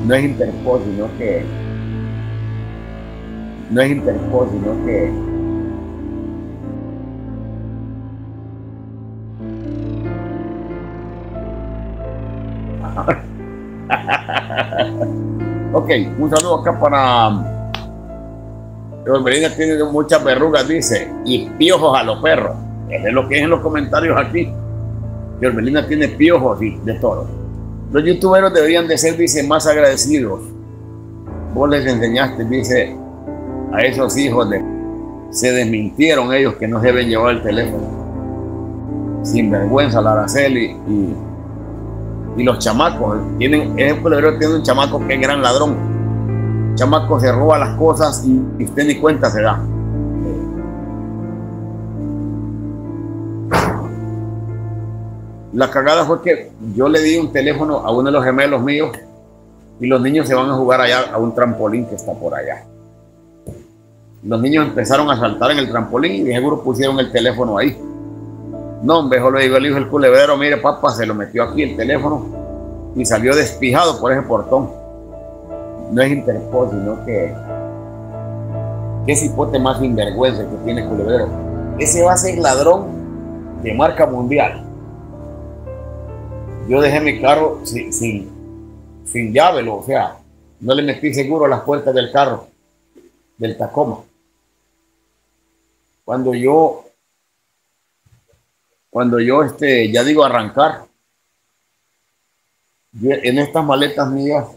No es Interpol, no es Interpol, sino que ok, un saludo acá para Melina. Tiene muchas verrugas, dice, y piojos a los perros. Es lo que es en los comentarios aquí. Que Melina tiene piojos y de todo. Los youtuberos deberían de ser, dice, más agradecidos. Vos les enseñaste, dice, a esos hijos de... Se desmintieron ellos que no deben llevar el teléfono. Sin vergüenza, la Araceli y los chamacos. Ese culebrero tiene un chamaco que es gran ladrón. El chamaco se roba las cosas y usted ni cuenta se da. La cagada fue que yo le di un teléfono a uno de los gemelos míos y los niños se van a jugar allá a un trampolín que está por allá. Los niños empezaron a saltar en el trampolín y de seguro pusieron el teléfono ahí. No, hombre, yo le digo al hijo del culebrero, mire papá, se lo metió aquí el teléfono y salió despijado por ese portón. No es Interpol, sino que qué cipote más sinvergüenza que tiene el culebrero. Ese va a ser ladrón de marca mundial. Yo dejé mi carro sin llave, o sea, no le metí seguro a las puertas del carro, del Tacoma. Cuando yo ya digo arrancar, en estas maletas mías,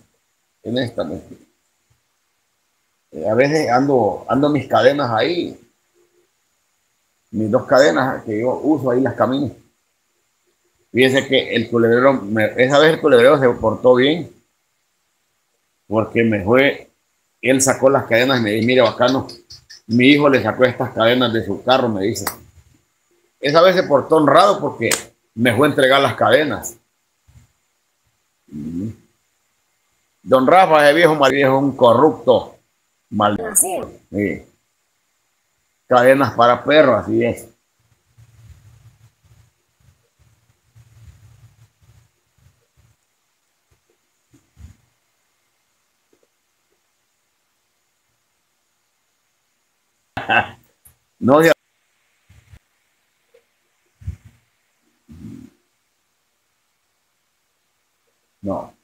a veces ando mis cadenas ahí, mis dos cadenas que yo uso ahí las camino. Fíjense que el culebrero, esa vez el culebrero se portó bien, porque él sacó las cadenas y me dice, mire bacano, mi hijo le sacó estas cadenas de su carro, me dice. Esa vez se portó honrado porque me fue a entregar las cadenas. Don Rafa, ese viejo mal viejo, un corrupto, maldito. Sí. Cadenas para perros, así es. No, no.